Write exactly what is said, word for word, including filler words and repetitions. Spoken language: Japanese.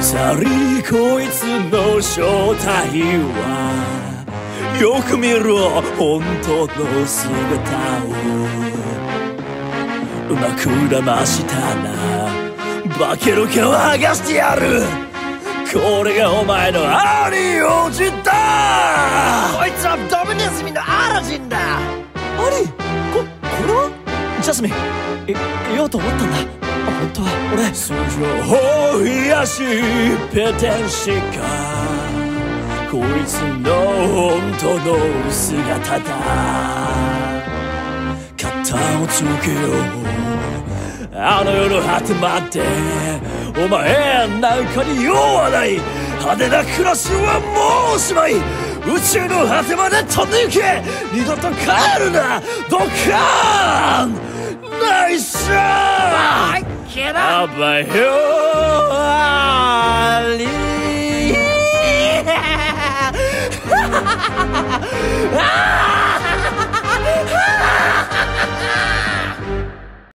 さりこいつの正体はよく見ろ本当の姿をうまく騙したな化ける毛を剥がしてやるこれがお前のアリ王子だこいつはドブネズミのアラジンだアリこ、これはジャスミンい、言おうと思ったんだ本当は俺素性を癒しペテンシカこいつの本当の姿だ肩をつけようあの世の果てまでお前なんかに用はない派手な暮らしはもうおしまい宇宙の果てまで飛んで行け二度と帰るなドカーンナイスショットけどあばよ